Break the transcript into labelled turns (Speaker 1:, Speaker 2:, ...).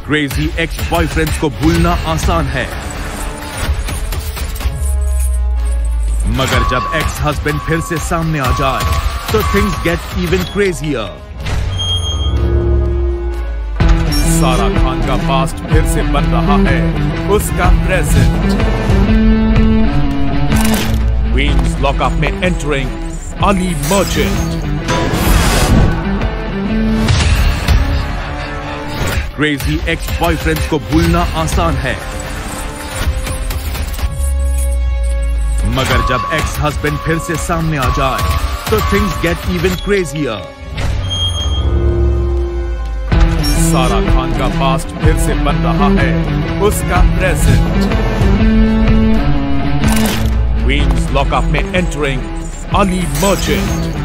Speaker 1: Crazy ex boyfriends को भूलना आसान है, मगर जब एक्स हस्बैंड फिर से सामने आ जाए तो थिंग्स गेट इवन क्रेजियर। सारा खान का पास्ट फिर से बन रहा है उसका प्रेजेंट। क्वींस लॉकअप में entering Ali Merchant. Crazy ex boyfriends को भूलना आसान है, मगर जब एक्स हस्बैंड फिर से सामने आ जाए तो थिंग्स गेट इवन क्रेजियर। सारा खान का पास्ट फिर से बन रहा है उसका प्रेजेंट। क्वींस लॉकअप में एंटरिंग अली मर्चेंट।